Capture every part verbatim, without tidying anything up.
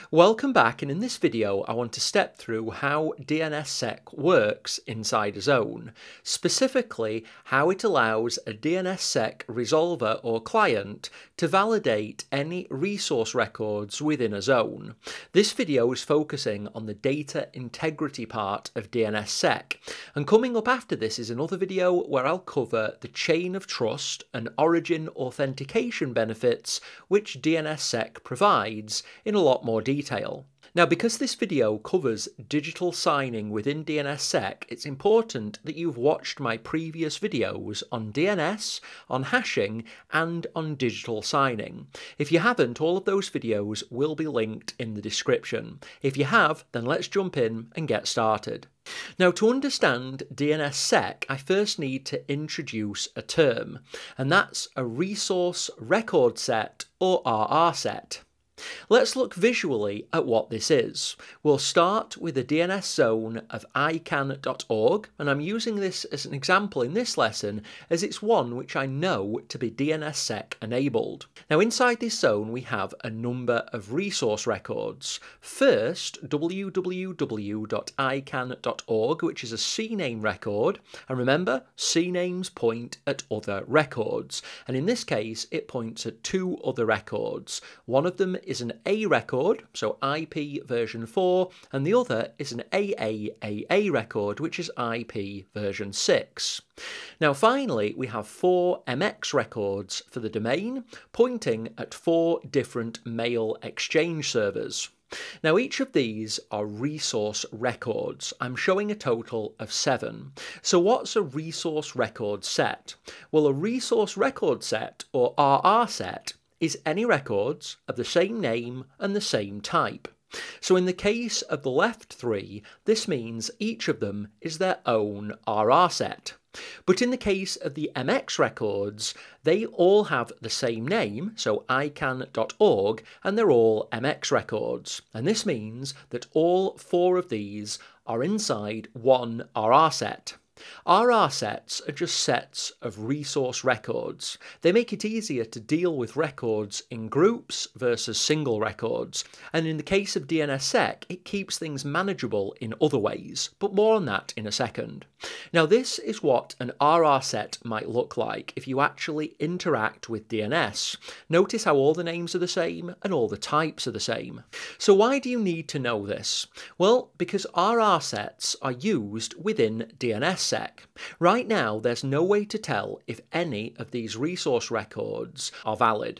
Welcome back, and in this video I want to step through how DNSSEC works inside a zone, specifically how it allows a DNSSEC resolver or client to validate any resource records within a zone. This video is focusing on the data integrity part of DNSSEC, and coming up after this is another video where I'll cover the chain of trust and origin authentication benefits which DNSSEC provides in a lot more detail. Now, because this video covers digital signing within DNSSEC, it's important that you've watched my previous videos on D N S, on hashing, and on digital signing. If you haven't, all of those videos will be linked in the description. If you have, then let's jump in and get started. Now, to understand DNSSEC, I first need to introduce a term, and that's a resource record set, or R R set. Let's look visually at what this is. We'll start with a D N S zone of I CANN dot org, and I'm using this as an example in this lesson as it's one which I know to be DNSSEC enabled. Now, inside this zone we have a number of resource records. First, w w w dot I CANN dot org, which is a C name record, and remember, C names point at other records, and in this case it points at two other records. One of them is an A record, so I P version four, and the other is an A A A A record, which is I P version six. Now finally, we have four M X records for the domain, pointing at four different mail exchange servers. Now, each of these are resource records. I'm showing a total of seven. So what's a resource record set? Well, a resource record set, or R R set, is any records of the same name and the same type. So in the case of the left three, this means each of them is their own R R set. But in the case of the M X records, they all have the same name, so I CANN dot org, and they're all M X records. And this means that all four of these are inside one R R set. R R sets are just sets of resource records. They make it easier to deal with records in groups versus single records, and in the case of DNSSEC, it keeps things manageable in other ways, but more on that in a second. Now, this is what an R R set might look like if you actually interact with D N S. Notice how all the names are the same and all the types are the same. So why do you need to know this? Well, because R R sets are used within DNSSEC. Right now, there's no way to tell if any of these resource records are valid.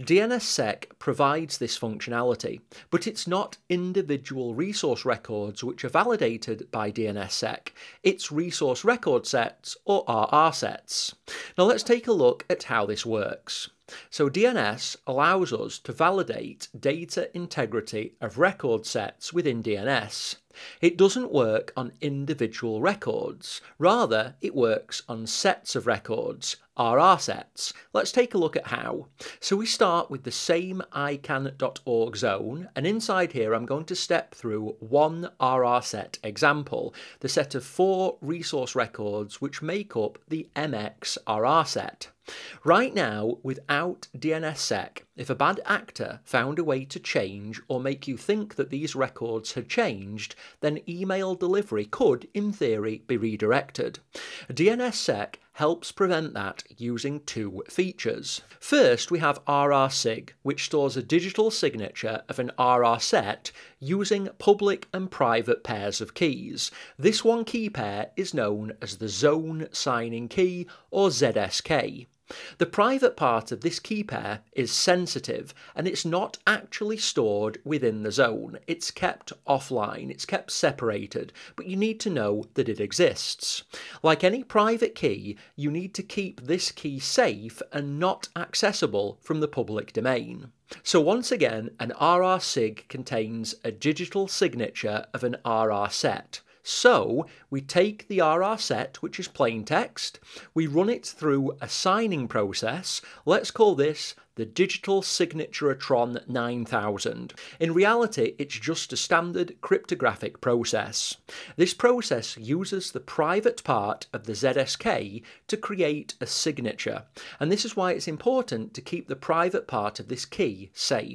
DNSSEC provides this functionality, but it's not individual resource records which are validated by DNSSEC. It's resource record sets, or R R sets. Now let's take a look at how this works. So D N S allows us to validate data integrity of record sets within D N S. It doesn't work on individual records, rather it works on sets of records, R R sets. Let's take a look at how. So we start with the same I CANN dot org zone, and inside here I'm going to step through one R R set example, the set of four resource records which make up the M X R R set. Right now, without DNSSEC, if a bad actor found a way to change or make you think that these records had changed, then email delivery could, in theory, be redirected. DNSSEC helps prevent that using two features. First, we have R R sig, which stores a digital signature of an R R set using public and private pairs of keys. This one key pair is known as the Zone Signing Key, or Z S K. The private part of this key pair is sensitive, and it's not actually stored within the zone. It's kept offline, it's kept separated, but you need to know that it exists. Like any private key, you need to keep this key safe and not accessible from the public domain. So once again, an R R sig contains a digital signature of an R R set. So we take the R R set, which is plain text, we run it through a signing process. Let's call this the Digital Signaturatron nine thousand. In reality, it's just a standard cryptographic process. This process uses the private part of the Z S K to create a signature, and this is why it's important to keep the private part of this key safe.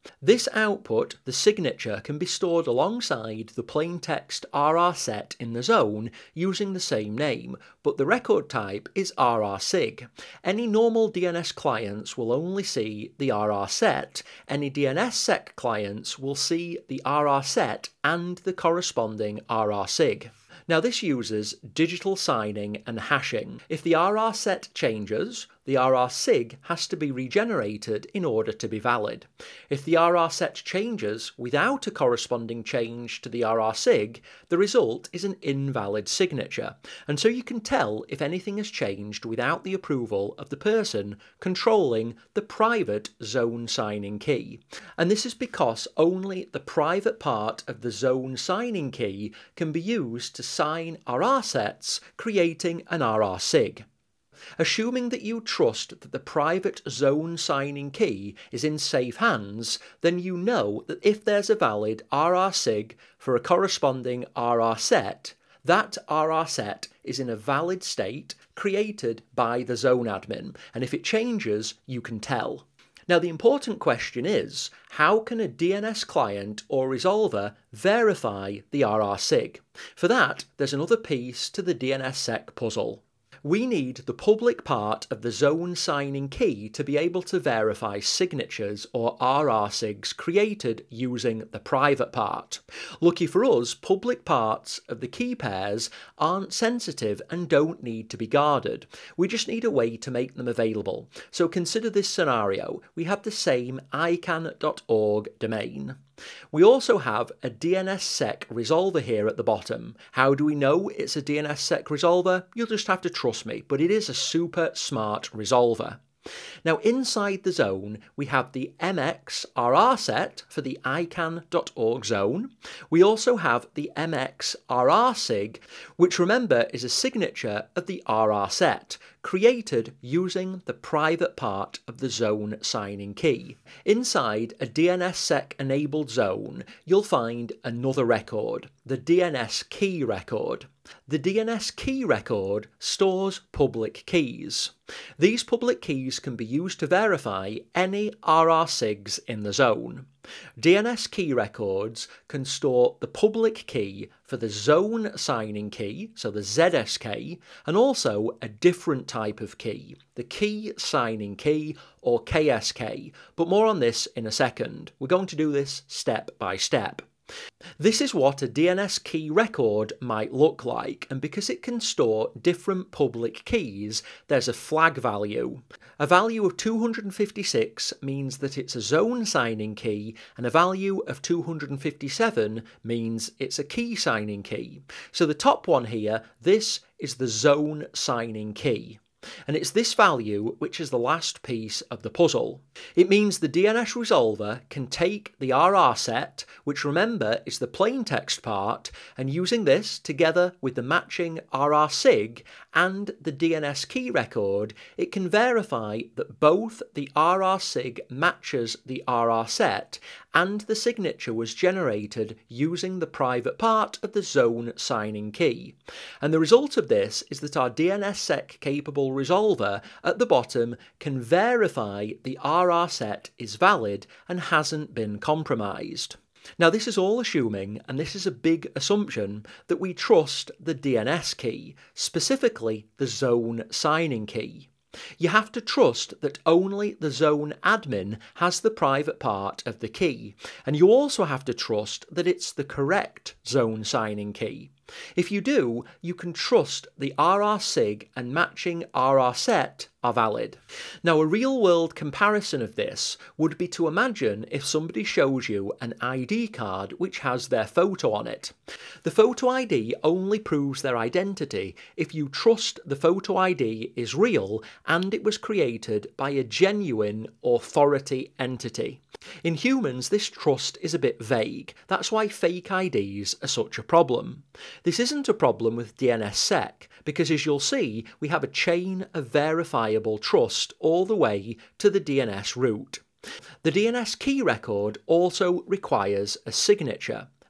This output, the signature, can be stored alongside the plaintext R R set in the zone using the same name, but the record type is R R sig. Any normal D N S clients will only see the R R set. Any DNSSEC clients will see the R R set and the corresponding R R sig. Now this uses digital signing and hashing. If the R R set changes, the R R sig has to be regenerated in order to be valid. If the R R set changes without a corresponding change to the R R sig, the result is an invalid signature, and so you can tell if anything has changed without the approval of the person controlling the private zone signing key. And this is because only the private part of the zone signing key can be used to sign R R sets, creating an R R sig. Assuming that you trust that the private zone signing key is in safe hands, then you know that if there's a valid R R sig for a corresponding R R set, that R R set is in a valid state created by the zone admin, and if it changes, you can tell. Now the important question is, how can a D N S client or resolver verify the R R sig? For that, there's another piece to the DNSSEC puzzle. We need the public part of the zone signing key to be able to verify signatures or R R sigs created using the private part. Lucky for us, public parts of the key pairs aren't sensitive and don't need to be guarded. We just need a way to make them available. So consider this scenario. We have the same I CANN dot org domain. We also have a DNSSEC resolver here at the bottom. How do we know it's a DNSSEC resolver? You'll just have to trust me, but it is a super smart resolver. Now inside the zone we have the M X R R set for the I CANN dot org zone. We also have the M X R R sig, which remember is a signature of the R R set, created using the private part of the zone signing key. Inside a DNSSEC enabled zone you'll find another record, the D N S key record. The D N S key record stores public keys. These public keys can be used to verify any R R sigs in the zone. D N S key records can store the public key for the zone signing key, so the Z S K, and also a different type of key, the key signing key or K S K, but more on this in a second. We're going to do this step by step. This is what a D N S key record might look like, and because it can store different public keys, there's a flag value. A value of two hundred fifty-six means that it's a zone signing key, and a value of two hundred fifty-seven means it's a key signing key. So the top one here, this is the zone signing key. And it's this value which is the last piece of the puzzle. It means the D N S resolver can take the R R set, which remember is the plaintext part, and using this together with the matching R R sig and the D N S key record, it can verify that both the R R sig matches the R R set and the signature was generated using the private part of the zone signing key. And the result of this is that our DNSSEC capable resolver at the bottom can verify the R R set is valid and hasn't been compromised. Now this is all assuming, and this is a big assumption, that we trust the D N S key, specifically the zone signing key. You have to trust that only the zone admin has the private part of the key, and you also have to trust that it's the correct zone signing key. If you do, you can trust the R R sig and matching R R set are valid. Now a real-world comparison of this would be to imagine if somebody shows you an I D card which has their photo on it. The photo I D only proves their identity if you trust the photo I D is real and it was created by a genuine authority entity. In humans, this trust is a bit vague. That's why fake I Ds are such a problem. This isn't a problem with DNSSEC, because as you'll see, we have a chain of verifiable trust all the way to the D N S root. The D N S key record also requires a signature,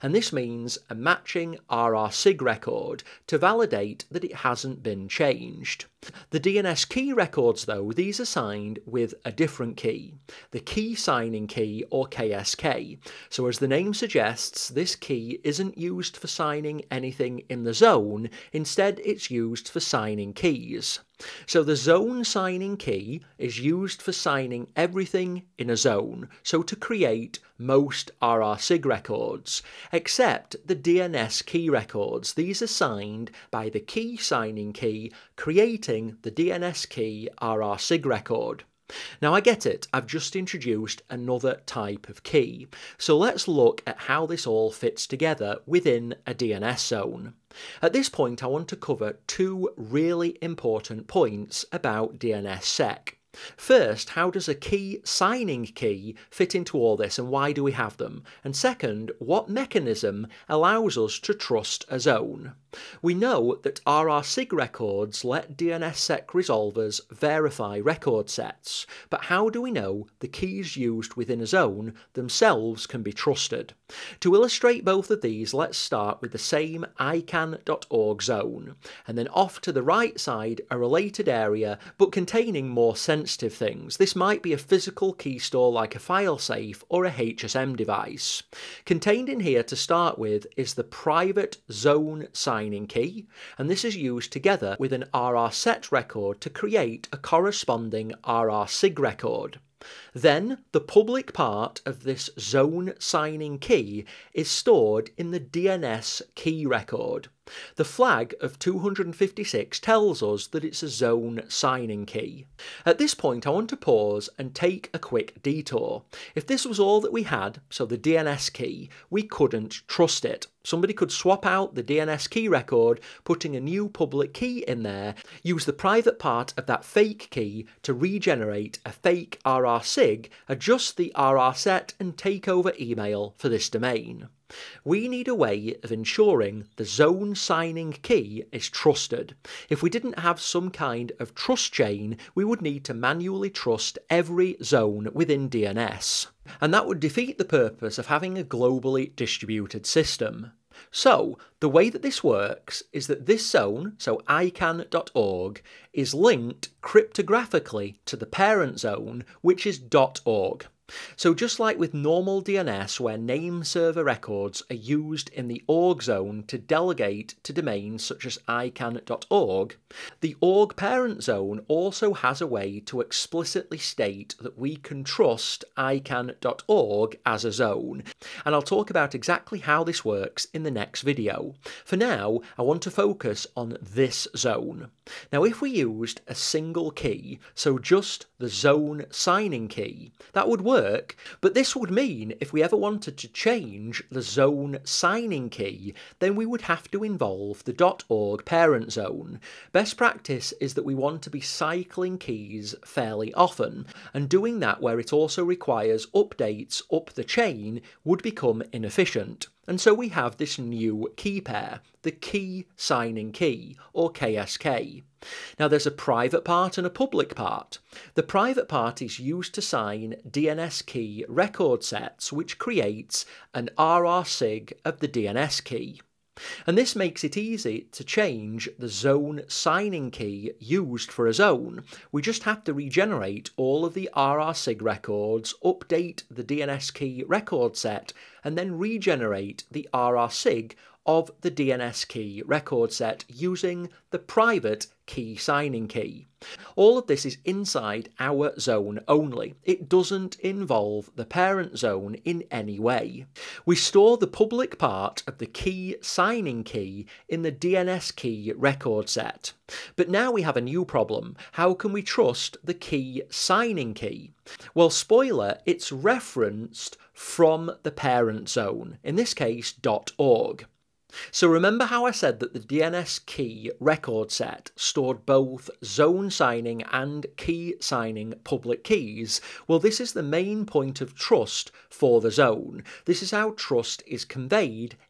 and this means a matching R R sig record to validate that it hasn't been changed. The D N S key records, though, these are signed with a different key, the key signing key, or K S K. So as the name suggests, this key isn't used for signing anything in the zone, instead it's used for signing keys. So the zone signing key is used for signing everything in a zone, so to create most R R sig records, except the D N S key records. These are signed by the key signing key, creating the D N S key R R sig record. Now I get it, I've just introduced another type of key, so let's look at how this all fits together within a D N S zone. At this point I want to cover two really important points about D N S sec. First, how does a key signing key fit into all this and why do we have them? And second, what mechanism allows us to trust a zone? We know that R R sig records let D N S sec resolvers verify record sets, but how do we know the keys used within a zone themselves can be trusted? To illustrate both of these, let's start with the same I CANN dot org zone, and then off to the right side a related area but containing more sensitive things. This might be a physical key store like a filesafe or a H S M device. Contained in here to start with is the private zone signing key, and this is used together with an R R set record to create a corresponding R R sig record. Then, the public part of this zone signing key is stored in the D N S key record. The flag of two hundred fifty-six tells us that it's a zone signing key. At this point I want to pause and take a quick detour. If this was all that we had, so the D N S key, we couldn't trust it. Somebody could swap out the D N S key record, putting a new public key in there, use the private part of that fake key to regenerate a fake R R sig, adjust the R R set and take over email for this domain. We need a way of ensuring the zone signing key is trusted. If we didn't have some kind of trust chain, we would need to manually trust every zone within D N S, and that would defeat the purpose of having a globally distributed system. So, the way that this works is that this zone, so I CANN dot org, is linked cryptographically to the parent zone, which is .org. So just like with normal D N S where name server records are used in the org zone to delegate to domains such as I CANN dot org, the org parent zone also has a way to explicitly state that we can trust I CANN dot org as a zone, and I'll talk about exactly how this works in the next video. For now, I want to focus on this zone. Now if we used a single key, so just the zone signing key, that would work. Work, but this would mean if we ever wanted to change the zone signing key, then we would have to involve the .org parent zone. Best practice is that we want to be cycling keys fairly often, and doing that where it also requires updates up the chain would become inefficient. And so we have this new key pair, the key signing key, or K S K. Now there's a private part and a public part. The private part is used to sign D N S key record sets, which creates an R R sig of the D N S key. And this makes it easy to change the zone signing key used for a zone. We just have to regenerate all of the R R sig records, update the D N S key record set, and then regenerate the R R sig of the D N S key record set using the private key signing key. All of this is inside our zone only. It doesn't involve the parent zone in any way. We store the public part of the key signing key in the D N S key record set. But now we have a new problem. How can we trust the key signing key? Well, spoiler, it's referenced from the parent zone, in this case .org. So remember how I said that the D N S key record set stored both zone signing and key signing public keys? Well, this is the main point of trust for the zone. This is how trust is conveyed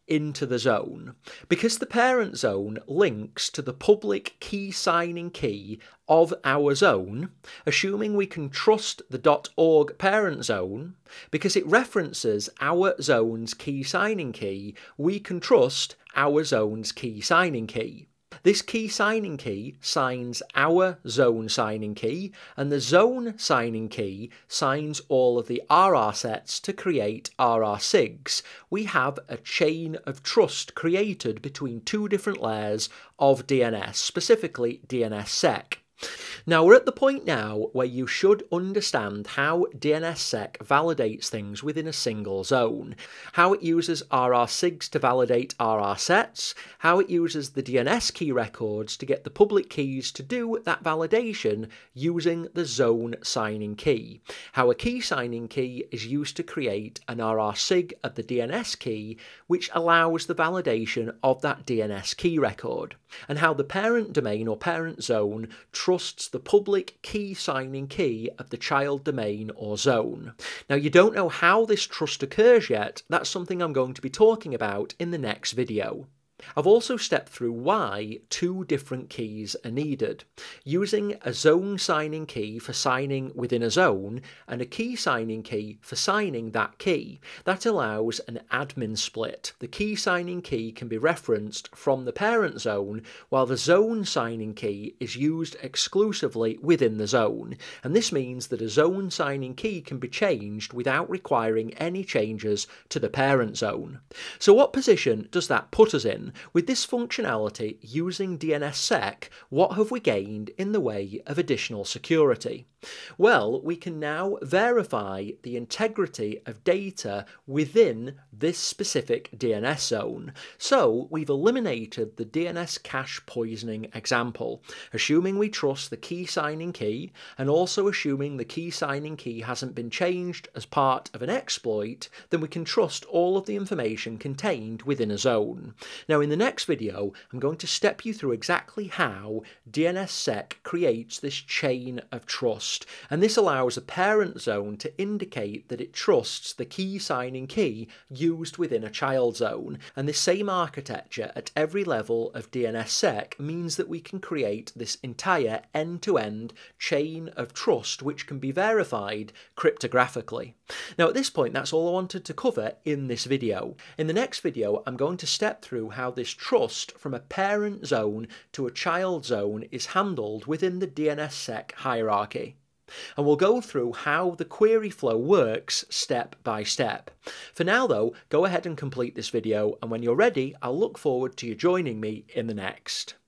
into the zone. Because the parent zone links to the public key signing key of our zone, assuming we can trust the .org parent zone, because it references our zone's key signing key, we can trust our zone's key signing key. This key signing key signs our zone signing key, and the zone signing key signs all of the R R sets to create R R SIGs. We have a chain of trust created between two different layers of D N S, specifically DNSSEC. Now we're at the point now where you should understand how DNSSEC validates things within a single zone, how it uses R R SIGs to validate R R sets, how it uses the D N S key records to get the public keys to do that validation using the zone signing key, how a key signing key is used to create an R R SIG of the D N S key which allows the validation of that D N S key record, and how the parent domain or parent zone trusts the public key signing key of the child domain or zone. Now you don't know how this trust occurs yet, that's something I'm going to be talking about in the next video. I've also stepped through why two different keys are needed, using a zone signing key for signing within a zone and a key signing key for signing that key. That allows an admin split. The key signing key can be referenced from the parent zone, while the zone signing key is used exclusively within the zone, and this means that a zone signing key can be changed without requiring any changes to the parent zone. So what position does that put us in? With this functionality using DNSSEC, what have we gained in the way of additional security? Well, we can now verify the integrity of data within this specific D N S zone. So we've eliminated the D N S cache poisoning example, assuming we trust the key signing key, and also assuming the key signing key hasn't been changed as part of an exploit, then we can trust all of the information contained within a zone. Now in the next video, I'm going to step you through exactly how DNSSEC creates this chain of trust. And this allows a parent zone to indicate that it trusts the key signing key used within a child zone. And this same architecture at every level of DNSSEC means that we can create this entire end-to-end chain of trust which can be verified cryptographically. Now at this point, that's all I wanted to cover in this video. In the next video, I'm going to step through how this trust from a parent zone to a child zone is handled within the DNSSEC hierarchy. And we'll go through how the query flow works step by step. For now though, go ahead and complete this video, and when you're ready, I'll look forward to you joining me in the next.